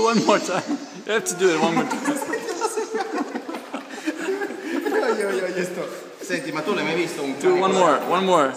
One more time. You have to do it one more time. Io sto... Senti, ma tu l'hai mai visto un... Do one more, one more.